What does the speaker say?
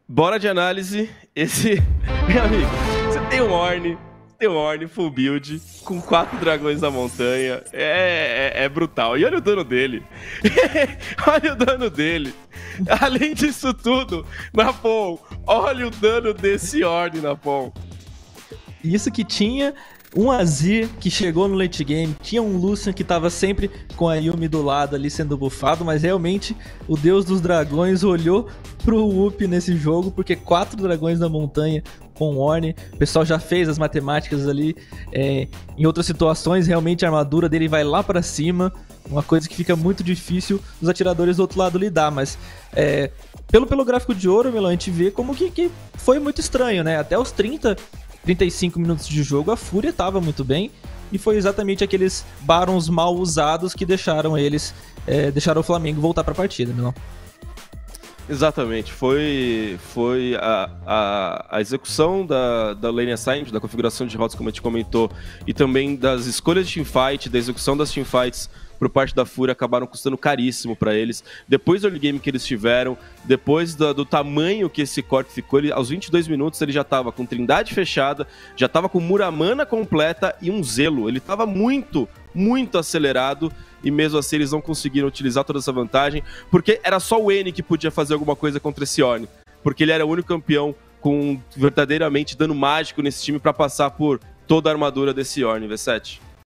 Bora de análise. Meu amigo, você tem um Ornn full build, com 4 dragões da montanha. É brutal. E olha o dano dele. Olha o dano dele. Além disso tudo, Napom, olha o dano desse Ornn, Napom. Isso que tinha um Azir que chegou no late game, tinha um Lucian que tava sempre com a Yuumi do lado ali sendo buffado, mas realmente o deus dos dragões olhou pro Whoop nesse jogo, porque 4 dragões da montanha com Ornn, o pessoal já fez as matemáticas ali, em outras situações realmente a armadura dele vai lá pra cima, uma coisa que fica muito difícil os atiradores do outro lado lidar, mas pelo gráfico de ouro, Melão, a gente vê como que foi muito estranho, né? Até os 35 minutos de jogo, a Fúria estava muito bem, e foi exatamente aqueles Barons mal usados que deixaram o Flamengo voltar para a partida, não? Exatamente, foi a execução da lane assignment, da configuração de rotas, como a gente comentou, e também das escolhas de teamfight, da execução das teamfights por parte da Fúria, acabaram custando caríssimo para eles. Depois do early game que eles tiveram, depois do tamanho que esse corte ficou, aos 22 minutos ele já estava com Trindade fechada, já estava com Muramana completa e um Zelo. Ele estava muito acelerado, e mesmo assim eles não conseguiram utilizar toda essa vantagem, porque era só o N que podia fazer alguma coisa contra esse Ornn, porque ele era o único campeão com verdadeiramente dano mágico nesse time para passar por toda a armadura desse Ornn, V7.